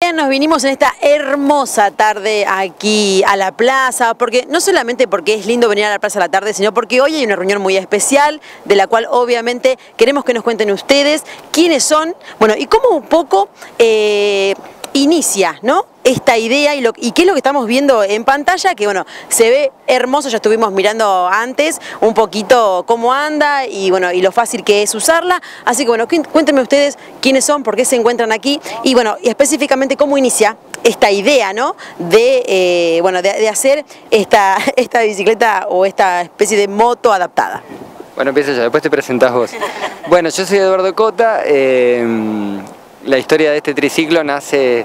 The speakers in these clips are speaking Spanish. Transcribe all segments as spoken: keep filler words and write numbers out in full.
Nos vinimos en esta hermosa tarde aquí a la plaza, porque no solamente porque es lindo venir a la plaza a la tarde, sino porque hoy hay una reunión muy especial, de la cual obviamente queremos que nos cuenten ustedes quiénes son, bueno, y cómo un poco eh, inicia, ¿no?, esta idea y, lo, y qué es lo que estamos viendo en pantalla, que bueno, se ve hermoso, ya estuvimos mirando antes un poquito cómo anda y bueno, y lo fácil que es usarla, así que bueno, cuéntenme ustedes quiénes son, por qué se encuentran aquí y bueno, y específicamente cómo inicia esta idea, ¿no?, de, eh, bueno, de, de hacer esta, esta bicicleta o esta especie de moto adaptada. Bueno, empiezo yo, después te presentás vos. Bueno, yo soy Eduardo Cota, eh, la historia de este triciclo nace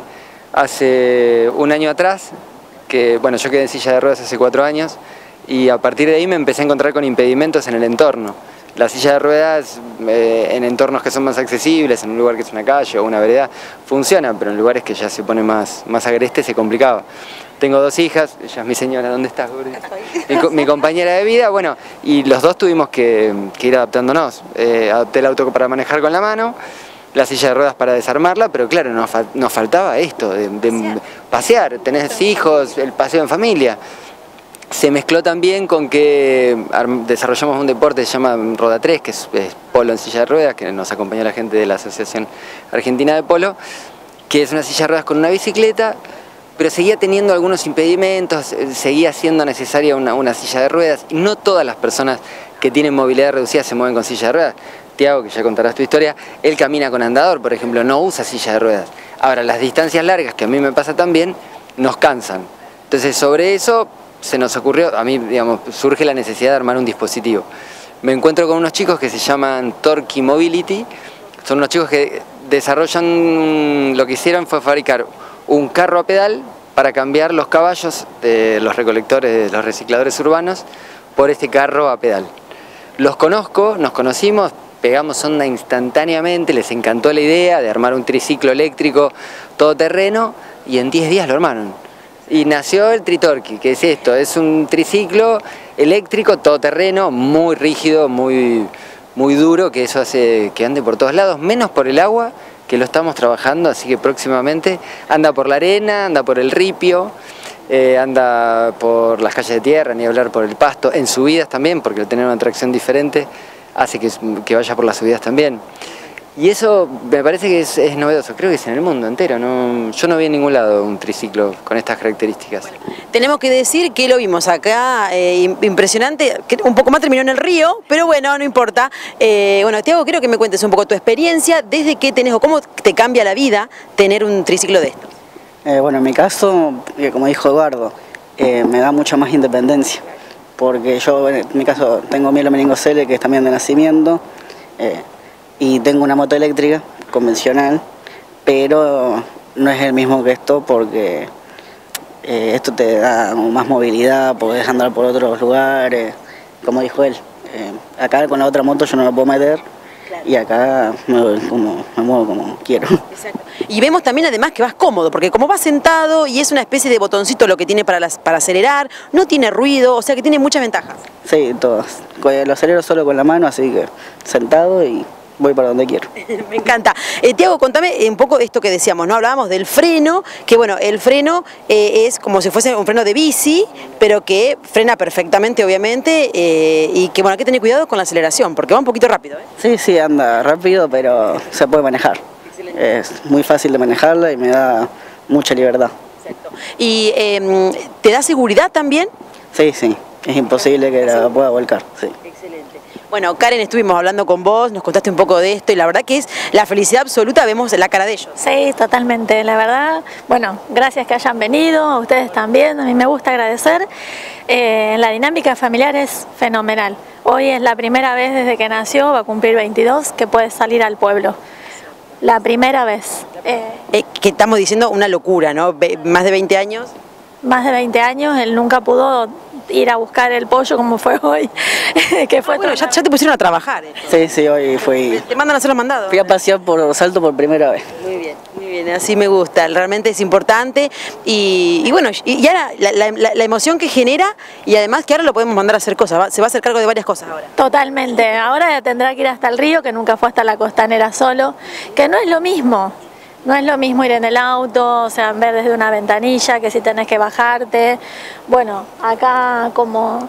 hace un año atrás, que bueno, yo quedé en silla de ruedas hace cuatro años y a partir de ahí me empecé a encontrar con impedimentos en el entorno. La silla de ruedas eh, en entornos que son más accesibles, en un lugar que es una calle o una vereda, funciona, pero en lugares que ya se pone más, más agreste se complicaba. Tengo dos hijas, ella es mi señora, ¿dónde estás? Mi, mi compañera de vida, bueno, y los dos tuvimos que, que ir adaptándonos. Eh, adapté el auto para manejar con la mano, la silla de ruedas para desarmarla, pero claro, nos, fa nos faltaba esto, de, de pasear, tenés hijos, el paseo en familia. Se mezcló también con que desarrollamos un deporte que se llama Roda tres, que es, es polo en silla de ruedas, que nos acompañó la gente de la Asociación Argentina de Polo, que es una silla de ruedas con una bicicleta, pero seguía teniendo algunos impedimentos, seguía siendo necesaria una, una silla de ruedas, y no todas las personas que tienen movilidad reducida se mueven con silla de ruedas. Tiago, que ya contarás tu historia, él camina con andador, por ejemplo, no usa silla de ruedas. Ahora, las distancias largas, que a mí me pasa también, nos cansan. Entonces, sobre eso se nos ocurrió, a mí, digamos, surge la necesidad de armar un dispositivo. Me encuentro con unos chicos que se llaman Torque Mobility, son unos chicos que desarrollan, lo que hicieron fue fabricar un carro a pedal para cambiar los caballos de los recolectores, de los recicladores urbanos, por este carro a pedal. Los conozco, nos conocimos, pegamos onda instantáneamente, les encantó la idea de armar un triciclo eléctrico todoterreno y en diez días lo armaron. Y nació el Tritorque, que es esto, es un triciclo eléctrico todoterreno, muy rígido, muy, muy duro, que eso hace que ande por todos lados, menos por el agua, que lo estamos trabajando, así que próximamente anda por la arena, anda por el ripio, eh, anda por las calles de tierra, ni hablar por el pasto, en subidas también, porque al tener una tracción diferente hace que, que vaya por las subidas también. Y eso me parece que es, es novedoso, creo que es en el mundo entero, no, yo no vi en ningún lado un triciclo con estas características. Bueno, tenemos que decir que lo vimos acá, eh, impresionante, que un poco más terminó en el río, pero bueno, no importa. Eh, bueno, Tiago, quiero que me cuentes un poco tu experiencia, desde que tenés o cómo te cambia la vida tener un triciclo de estos. Eh, bueno, en mi caso, eh, como dijo Eduardo, eh, me da mucha más independencia, porque yo en mi caso tengo mielomeningocele, que es también de nacimiento, eh, y tengo una moto eléctrica convencional, pero no es el mismo que esto porque eh, esto te da más movilidad, podés andar por otros lugares, como dijo él. Eh, acá con la otra moto yo no la puedo meter, claro, y acá me, como, me muevo como quiero. Exacto. Y vemos también además que vas cómodo, porque como vas sentado y es una especie de botoncito lo que tiene para, las, para acelerar, no tiene ruido, o sea que tiene muchas ventajas. Sí, todas. Lo acelero solo con la mano, así que sentado y voy para donde quiero. Me encanta. Eh, Tiago, contame un poco esto que decíamos, ¿no? Hablábamos del freno, que bueno, el freno eh, es como si fuese un freno de bici, pero que frena perfectamente, obviamente, eh, y que bueno, hay que tener cuidado con la aceleración, porque va un poquito rápido, ¿eh? Sí, sí, anda rápido, pero se puede manejar. Excelente. Es muy fácil de manejarla y me da mucha libertad. Exacto. ¿Y eh, te da seguridad también? Sí, sí, es imposible que la pueda volcar, sí. Excelente. Bueno, Karen, estuvimos hablando con vos, nos contaste un poco de esto y la verdad que es la felicidad absoluta, vemos la cara de ellos. Sí, totalmente, la verdad, bueno, gracias que hayan venido, a ustedes también, a mí me gusta agradecer. Eh, la dinámica familiar es fenomenal. Hoy es la primera vez desde que nació, va a cumplir veintidós, que puede salir al pueblo. La primera vez. Eh, eh, que estamos diciendo una locura, ¿no? Be- más de veinte años. Más de veinte años, él nunca pudo ir a buscar el pollo como fue hoy. que fue ah, bueno, ya, ya te pusieron a trabajar. Esto. Sí, sí, hoy fui... Te mandan a hacer los mandados. Fui a pasear por Salto por primera vez. Muy bien, muy bien, así me gusta, realmente es importante y, y bueno, y, y ahora la, la, la emoción que genera y además que ahora lo podemos mandar a hacer cosas, ¿va? Se va a hacer cargo de varias cosas ahora. Totalmente, ahora tendrá que ir hasta el río, que nunca fue hasta la costanera solo, que no es lo mismo. No es lo mismo ir en el auto, o sea, ver desde una ventanilla que si tenés que bajarte. Bueno, acá como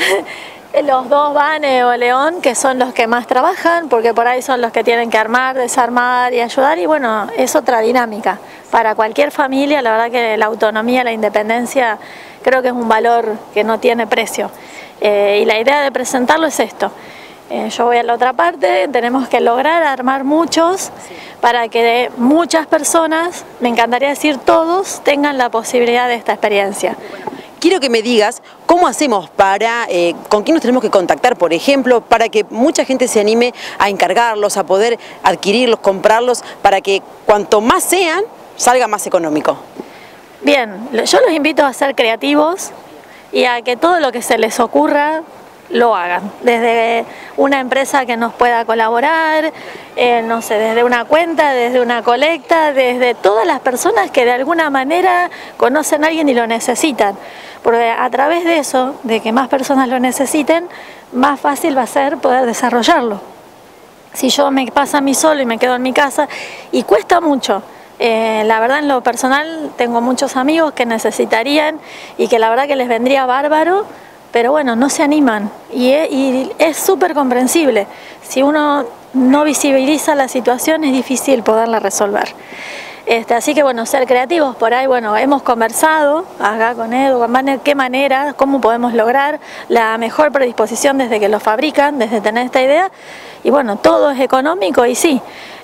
los dos Vane o León, que son los que más trabajan, porque por ahí son los que tienen que armar, desarmar y ayudar, y bueno, es otra dinámica. Para cualquier familia, la verdad que la autonomía, la independencia, creo que es un valor que no tiene precio. Eh, y la idea de presentarlo es esto. Eh, yo voy a la otra parte, tenemos que lograr armar muchos para que muchas personas, me encantaría decir todos, tengan la posibilidad de esta experiencia. Quiero que me digas cómo hacemos para, eh, con quién nos tenemos que contactar, por ejemplo, para que mucha gente se anime a encargarlos, a poder adquirirlos, comprarlos, para que cuanto más sean, salga más económico. Bien, yo los invito a ser creativos y a que todo lo que se les ocurra lo hagan, desde una empresa que nos pueda colaborar, eh, no sé, desde una cuenta, desde una colecta, desde todas las personas que de alguna manera conocen a alguien y lo necesitan, porque a través de eso, de que más personas lo necesiten, más fácil va a ser poder desarrollarlo. Si yo me pasa a mí solo y me quedo en mi casa, y cuesta mucho. Eh, la verdad, en lo personal tengo muchos amigos que necesitarían y que la verdad que les vendría bárbaro, pero bueno, no se animan y es, y es súper comprensible. Si uno no visibiliza la situación es difícil poderla resolver. Este, así que bueno, ser creativos, por ahí bueno, hemos conversado acá con Edu, qué manera, cómo podemos lograr la mejor predisposición desde que lo fabrican, desde tener esta idea, y bueno, todo es económico y sí,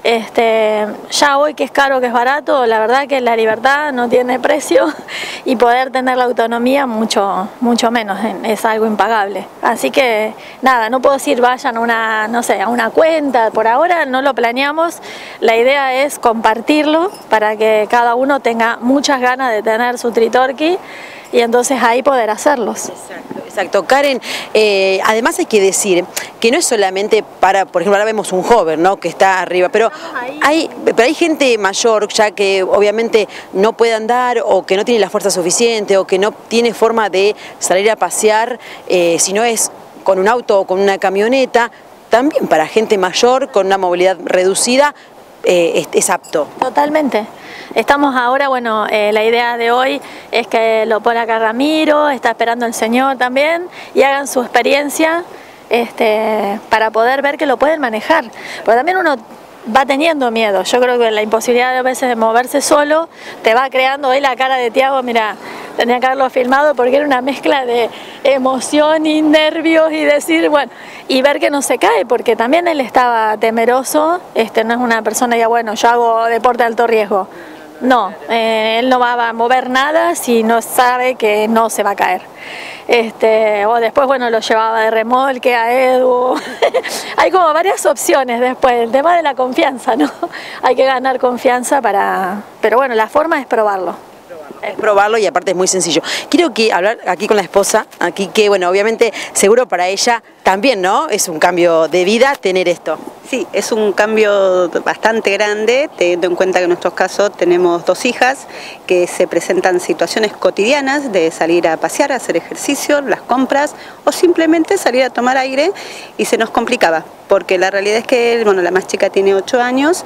este, ya hoy que es caro, que es barato, la verdad que la libertad no tiene precio y poder tener la autonomía mucho, mucho menos, es algo impagable. Así que nada, no puedo decir vayan a una, no sé, a una cuenta, por ahora no lo planeamos, la idea es compartirlo para que cada uno tenga muchas ganas de tener su tritorqui y entonces ahí poder hacerlos. Exacto, exacto. Karen, eh, además hay que decir que no es solamente para, por ejemplo, ahora vemos un joven, ¿no?, que está arriba, pero hay, pero hay gente mayor ya que obviamente no puede andar o que no tiene la fuerza suficiente o que no tiene forma de salir a pasear, eh, si no es con un auto o con una camioneta. También para gente mayor con una movilidad reducida eh, es, es apto. Totalmente. Estamos ahora, bueno, eh, la idea de hoy es que lo pone acá Ramiro, está esperando el señor también, y hagan su experiencia este, para poder ver que lo pueden manejar. Porque también uno va teniendo miedo. Yo creo que la imposibilidad de a veces de moverse solo te va creando. Hoy la cara de Tiago, mira, tenía que haberlo filmado porque era una mezcla de emoción y nervios y decir, bueno, y ver que no se cae, porque también él estaba temeroso, este, no es una persona ya, bueno, yo hago deporte de alto riesgo. No, eh, él no va a mover nada si no sabe que no se va a caer. Este, o después, bueno, lo llevaba de remolque a Edu. Hay como varias opciones después, el tema de la confianza, ¿no? Hay que ganar confianza para... Pero bueno, la forma es probarlo. Es probarlo y aparte es muy sencillo. Quiero que hablar aquí con la esposa, aquí que, bueno, obviamente seguro para ella también, ¿no? Es un cambio de vida tener esto. Sí, es un cambio bastante grande, teniendo en cuenta que en nuestros casos tenemos dos hijas que se presentan situaciones cotidianas de salir a pasear, a hacer ejercicio, las compras o simplemente salir a tomar aire, y se nos complicaba, porque la realidad es que, bueno, la más chica tiene ocho años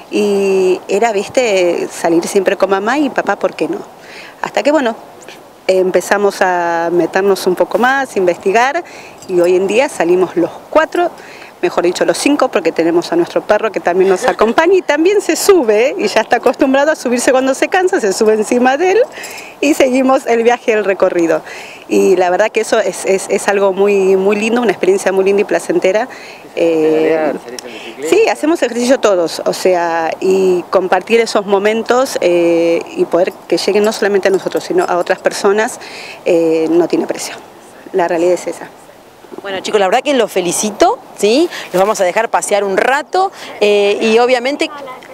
y era, viste, salir siempre con mamá y papá, ¿por qué no? Hasta que, bueno, empezamos a meternos un poco más, investigar, y hoy en día salimos los cuatro, mejor dicho los cinco, porque tenemos a nuestro perro que también nos acompaña y también se sube, y ya está acostumbrado a subirse cuando se cansa, se sube encima de él y seguimos el viaje, el recorrido. Y la verdad que eso es, es, es algo muy, muy lindo, una experiencia muy linda y placentera. Eh, sí, hacemos ejercicio todos, o sea, y compartir esos momentos eh, y poder que lleguen no solamente a nosotros, sino a otras personas, eh, no tiene precio. La realidad es esa. Bueno, chicos, la verdad que los felicito, ¿sí? Los vamos a dejar pasear un rato eh, y obviamente...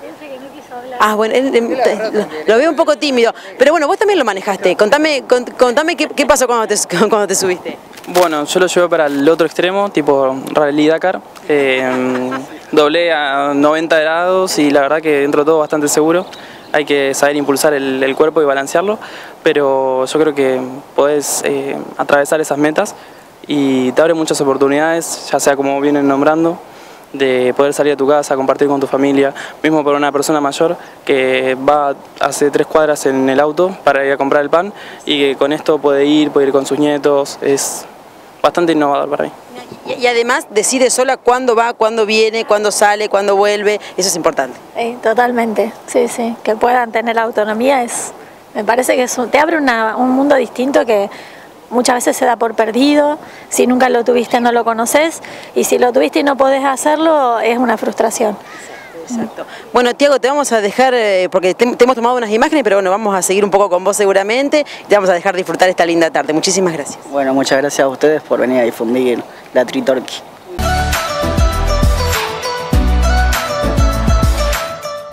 Ah, bueno, él, él, lo veo un poco tímido, pero bueno, vos también lo manejaste. Contame, cont, contame qué, qué pasó cuando te, cuando te subiste. Bueno, yo lo llevé para el otro extremo, tipo Rally Dakar. Eh, doblé a noventa grados y la verdad que dentro de todo bastante seguro. Hay que saber impulsar el, el cuerpo y balancearlo, pero yo creo que podés eh, atravesar esas metas y te abre muchas oportunidades, ya sea como vienen nombrando, de poder salir a tu casa, compartir con tu familia, mismo por una persona mayor que va hace tres cuadras en el auto para ir a comprar el pan y que con esto puede ir, puede ir con sus nietos, es bastante innovador para mí. Y, y además decide sola cuándo va, cuándo viene, cuándo sale, cuándo vuelve, eso es importante. Sí, totalmente, sí, sí, que puedan tener autonomía es, me parece que es un, te abre una, un mundo distinto que muchas veces se da por perdido, si nunca lo tuviste no lo conoces y si lo tuviste y no podés hacerlo es una frustración. Exacto. Bueno, Tiago, te vamos a dejar, eh, porque te, te hemos tomado unas imágenes, pero bueno, vamos a seguir un poco con vos seguramente y te vamos a dejar disfrutar esta linda tarde. Muchísimas gracias. Bueno, muchas gracias a ustedes por venir a difundir la Tritorqui.